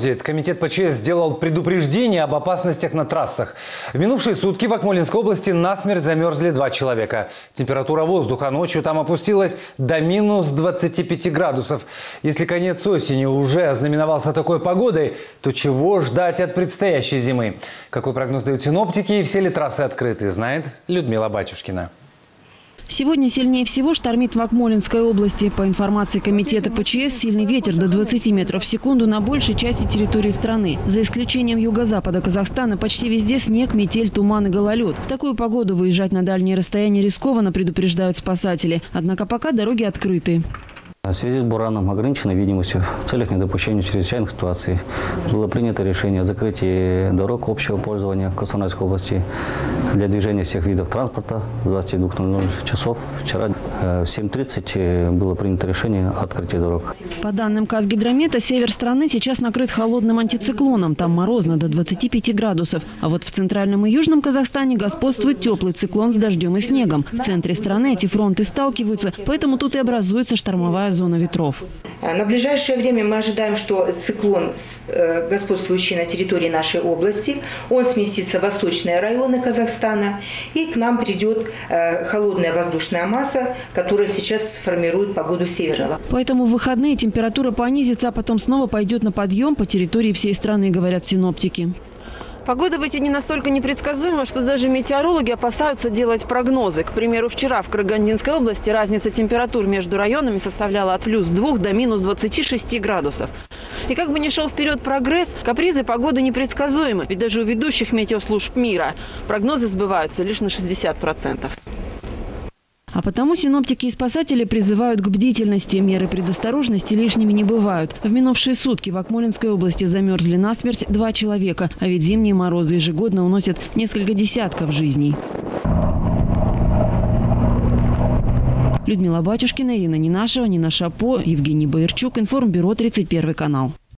Комитет ПЧС сделал предупреждение об опасностях на трассах. В минувшие сутки в Акмолинской области насмерть замерзли 2 человека. Температура воздуха ночью там опустилась до минус 25 градусов. Если конец осени уже ознаменовался такой погодой, то чего ждать от предстоящей зимы? Какой прогноз дают синоптики и все ли трассы открыты, знает Людмила Батюшкина. Сегодня сильнее всего штормит в Акмолинской области. По информации комитета ПЧС, сильный ветер до 20 метров в секунду на большей части территории страны. За исключением юго-запада Казахстана почти везде снег, метель, туман и гололед. В такую погоду выезжать на дальние расстояния рискованно, предупреждают спасатели. Однако пока дороги открыты. В связи с бураном, ограниченной видимостью, в целях недопущения чрезвычайных ситуаций было принято решение о закрытии дорог общего пользования в Костанайской области для движения всех видов транспорта с 22:00 часов. Вчера в 7:30 было принято решение о открытии дорог. По данным Казгидромета, север страны сейчас накрыт холодным антициклоном. Там морозно до 25 градусов. А вот в центральном и южном Казахстане господствует теплый циклон с дождем и снегом. В центре страны эти фронты сталкиваются, поэтому тут и образуется штормовая зона ветров. На ближайшее время мы ожидаем, что циклон, господствующий на территории нашей области, он сместится в восточные районы Казахстана, и к нам придет холодная воздушная масса, которая сейчас формирует погоду севера. Поэтому в выходные температура понизится, а потом снова пойдет на подъем по территории всей страны, говорят синоптики. Погода в эти дни настолько непредсказуема, что даже метеорологи опасаются делать прогнозы. К примеру, вчера в Карагандинской области разница температур между районами составляла от +2 до минус 26 градусов. И как бы ни шел вперед прогресс, капризы погоды непредсказуемы. Ведь даже у ведущих метеослужб мира прогнозы сбываются лишь на 60%. А потому синоптики и спасатели призывают к бдительности. Меры предосторожности лишними не бывают. В минувшие сутки в Акмолинской области замерзли насмерть 2 человека. А ведь зимние морозы ежегодно уносят несколько десятков жизней. Людмила Батюшкина, Ирина Нинашева, Нина Шапо, Евгений Боярчук. Информбюро, 31 канал.